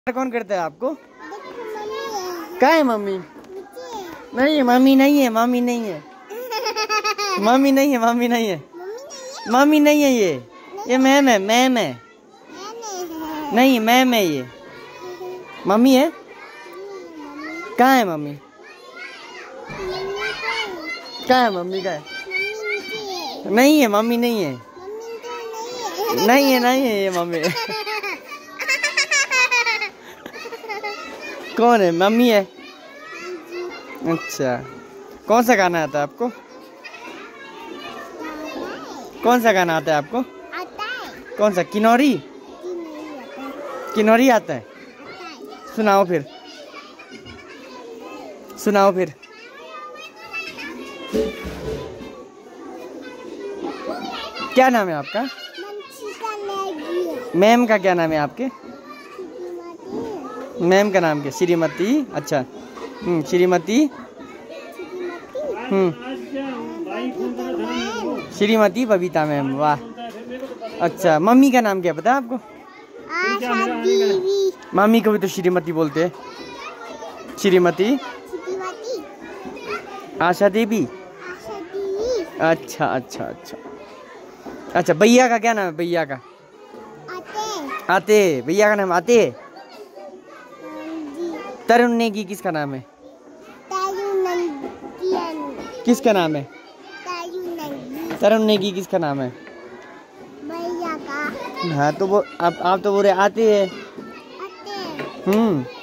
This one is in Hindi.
कौन करता है आपको? कहाँ है मम्मी? नहीं, मम्मी नहीं है, मम्मी नहीं है, मम्मी नहीं है, मम्मी नहीं है, मम्मी नहीं है। ये मैम है, मैम है। नहीं, मैम है ये। मम्मी है? कहाँ है मम्मी? कहाँ है मम्मी? कहाँ है? नहीं है, मम्मी नहीं है, नहीं है, नहीं है ये मम्मी। कौन है? मम्मी है। अच्छा, कौन सा गाना आता है आपको? कौन सा गाना आता है आपको? आता है। कौन सा? किन्नौरी? किन्नौरी आता है? सुनाओ फिर, सुनाओ फिर। क्या नाम है आपका? मैम का क्या नाम है आपके? मैम का नाम क्या? श्रीमती। अच्छा, श्रीमती। श्रीमती बबीता मैम, वाह। अच्छा, मम्मी का नाम क्या पता है आपको? मम्मी को भी तो श्रीमती बोलते हैं। श्रीमती आशा देवी। अच्छा अच्छा अच्छा अच्छा। भैया का क्या नाम है? भैया का? आते। भैया का नाम आते। तरुण नेगी किसका नाम है? किसका नाम है? तरुण नेगी किसका नाम है? भैया का। हाँ तो वो आप तो बोल रहे आते हैं।